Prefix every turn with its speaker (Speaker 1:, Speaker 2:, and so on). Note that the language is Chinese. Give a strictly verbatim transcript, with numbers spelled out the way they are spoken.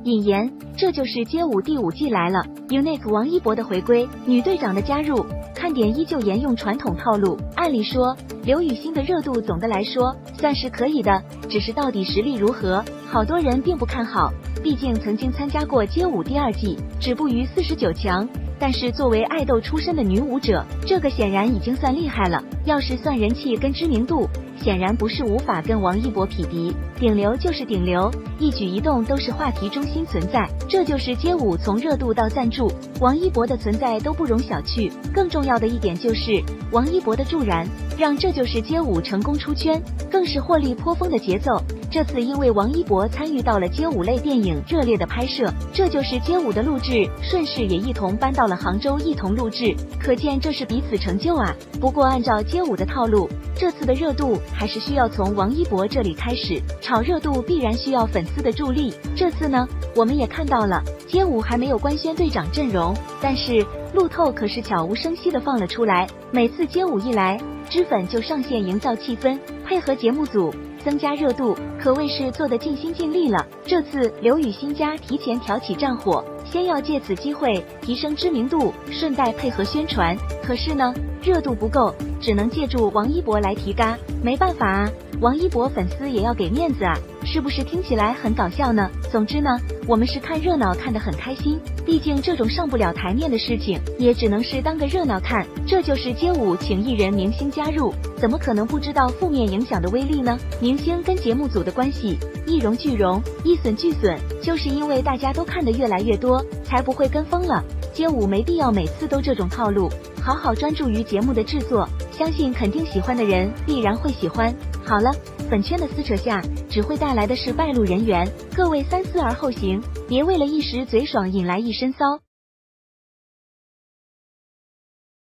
Speaker 1: 引言：这就是街舞第五季来了 ，Unique 王一博的回归，女队长的加入，看点依旧沿用传统套路。按理说，刘雨昕的热度总的来说算是可以的，只是到底实力如何，好多人并不看好。毕竟曾经参加过街舞第二季，止步于四十九强。但是作为爱豆出身的女舞者，这个显然已经算厉害了。要是算人气跟知名度，显然不是无法跟王一博匹敌，顶流就是顶流，一举一动都是话题中心存在。这就是街舞从热度到赞助，王一博的存在都不容小觑。更重要的一点就是王一博的助燃，让这就是街舞成功出圈，更是获利颇丰的节奏。这次因为王一博参与到了街舞类电影热烈的拍摄，这就是街舞的录制顺势也一同搬到了杭州一同录制，可见这是彼此成就啊。不过按照街舞的套路，这次的热度还是需要从王一博这里开始，炒热度必然需要粉丝的助力。这次呢，我们也看到了街舞还没有官宣队长阵容，但是路透可是悄无声息的放了出来，每次街舞一来，脂粉就上线营造气氛，配合节目组增加热度，可谓是做得尽心尽力了。这次刘雨昕家提前挑起战火，先要借此机会提升知名度，顺带配合宣传。可是呢，热度不够，只能借助王一博来提嘎。没办法啊，王一博粉丝也要给面子啊，是不是听起来很搞笑呢？总之呢，我们是看热闹看得很开心，毕竟这种上不了台面的事情，也只能是当个热闹看。这就是街舞请艺人明星加入，怎么可能不知道负面影响的威力呢？明星跟节目组的关系，一荣俱荣，一损俱损，就是因为大家都看得越来越多，才不会跟风了。街舞没必要每次都这种套路，好好专注于节目的制作，相信肯定喜欢的人必然会喜欢。好了，粉圈的撕扯下只会带来的是败露人缘，各位三思而后行，别为了一时嘴爽引来一身骚。